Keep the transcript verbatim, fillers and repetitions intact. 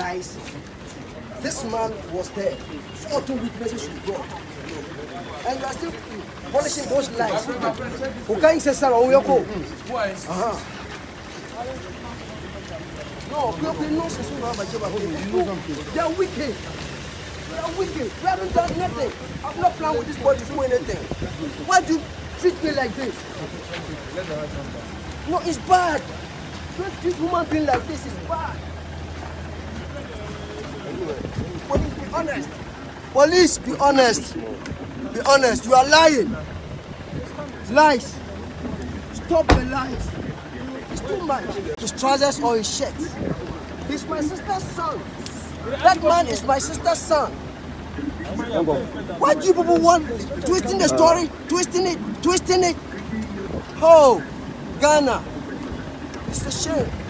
lies. This man was there. fourteen witnesses you got. And you are still polishing those lies. Okay, say sir, oh you go. Uh-huh. No, you have no sense of they are wicked. They are wicked. We haven't done nothing. I've not planned with this boy to do anything. Why do you treat me like this? No, it's bad. Don't treat human being like this. It's bad. Police, be honest. Police, be honest. Be honest. You are lying. Lies. Stop the lies. It's too much. His trousers or his shirt. He's my sister's son. That man is my sister's son. Why do you people want twisting the story, twisting it, twisting it? Oh, Ghana. It's a shame.